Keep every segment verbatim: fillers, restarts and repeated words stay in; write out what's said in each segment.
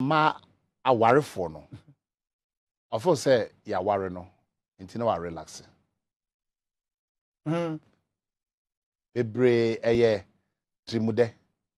ma aware for no. Of course say ya ware no. Inti na wa relax. Mhm. Bebre eye trimude.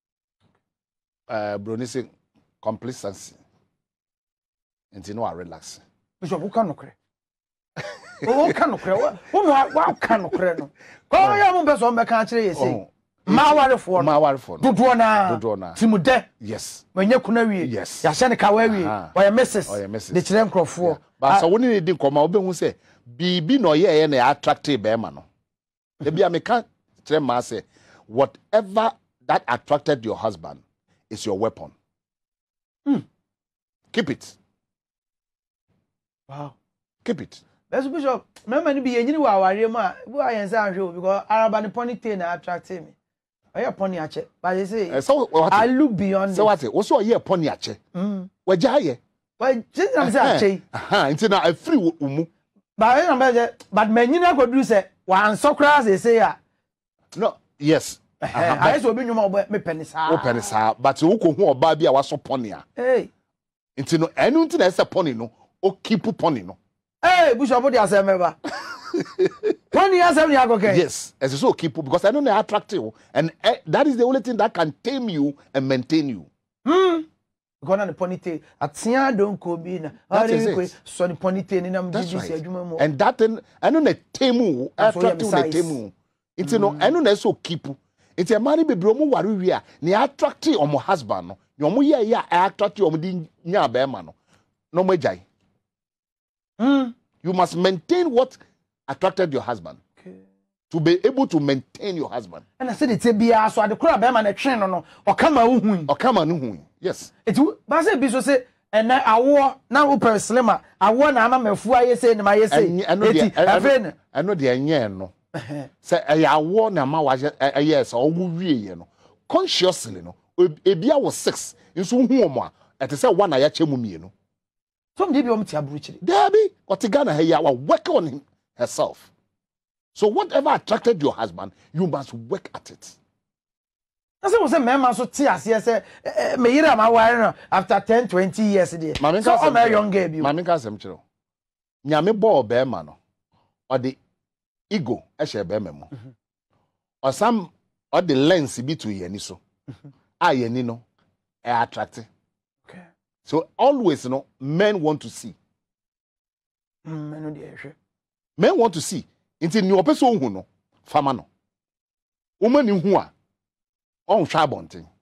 Uh Bronisi complacency. Inti na wa relax. Bishop who can okre. O kan okre. Wo mo wa kan okre no. Ko ya mo be so me kan kire yesi. Ma ware for no. Ma ware for no. Dodo na. Dodo na. Timude. Yes. Manya kuna wie. Yes. Ya hye ne ka wa wie. O ya missus. O ya missus. De kire nkrofo. But so woni ne di nkoma obe hu say bibi no ye ye na attractive be ma no. E bia me kan kire ma say whatever that attracted your husband is your weapon. Hmm. Keep it. Wow. Keep it. Best Bishop, remember ni be yenyini wa aware ma, bu ayense anhwe because araba ni ponytail na attracted me. Oya pony ache. But you say uh, so what I look beyond so what wo so ye pony ache. Mm. Waja ye. Well, just am say ache. Aha, nti na afiri umu. But I remember but menyina go do say wan sokra say say ya. No, yes. I so obi nwuma obo me penisa. Wo penisa, but wo ko hu oba bia wa so pony a. Hey. Nti no enu nti na ese pony no, o keep pony no. Hey, Bishop dey asem meba. Pony asem ni agoke. Yes, as so keep because I know they're attractive and uh, that is the only thing that can tame you and maintain you. Hmm. Because na the ponytail atia don ko bi na. That is it. So the ponytail ni na That's mjiji si right. adwuma mu. And that thing I know the tame That's why attractive I'm the size. tame. It's no I know so keep. It's a man be omo ware wi a na attractive omo husband no. Ni omo ye ya attractive omo di nya be ma no. No mo jai. Hmm. You must maintain what attracted your husband. Okay. To be able to maintain your husband. And I said it's a bia so adekura be ma na twen no no. O kama uhun. Or come on hu. Yes. It ba say bi so say and awo na wo per slimmer awo na ama mafu aye say na maye say. Eti afen. I know the enye no. Say awo na ma wa yes o mu wie ye no. Consciously no. Ebia was six. Nso hu omo a. Ete say one na ya chemu mienu. Some dey be om ti aburuchiri. Debbie, Otigana Heya will work on him herself. So whatever attracted your husband, you must work at it. I say we say man so ti ase say me yira ma wire no after ten twenty years there. So I'm a young girl bi. Mami ka sem chiro. Nyame bo be ma no. Or the ego e she be ma mu. Or some or the lens bi to yeni so. Ah yeni no e attractive. Okay. So always, you know, men want to see. Mm, men no dey. Men want to see. Until you person hu no, fama no. Woman ni hu a, on hwa bonten.